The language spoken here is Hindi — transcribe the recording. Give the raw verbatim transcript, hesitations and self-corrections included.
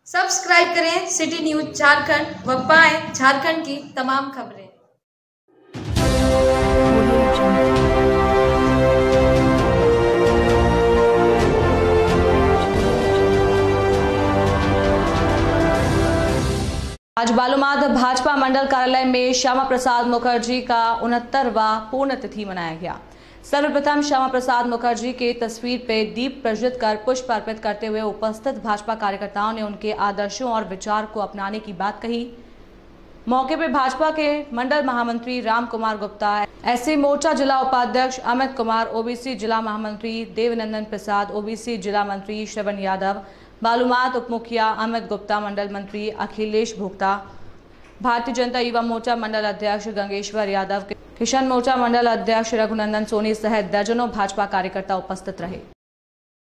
सब्सक्राइब करें सिटी न्यूज झारखंड व पाएं झारखंड की तमाम खबरें। आज बालूमाथ भाजपा मंडल कार्यालय में श्यामा प्रसाद मुखर्जी का उनहत्तरवां पुण्यतिथि मनाया गया। सर्वप्रथम श्यामा प्रसाद मुखर्जी के तस्वीर पे दीप प्रज्वलित कर पुष्प अर्पित करते हुए उपस्थित भाजपा कार्यकर्ताओं ने उनके आदर्शों और विचार को अपनाने की बात कही। मौके पर भाजपा के मंडल महामंत्री राम कुमार गुप्ता, एससी मोर्चा जिला उपाध्यक्ष अमित कुमार, ओबीसी जिला महामंत्री देवनंदन प्रसाद, ओबीसी जिला मंत्री श्रवण यादव, बालूमाथ उप मुखिया अमित गुप्ता, मंडल मंत्री अखिलेश भोक्ता, भारतीय जनता युवा मोर्चा मंडल अध्यक्ष गंगेश्वर यादव, किसान मोर्चा मंडल अध्यक्ष रघुनंदन सोनी सहित दर्जनों भाजपा कार्यकर्ता उपस्थित रहे।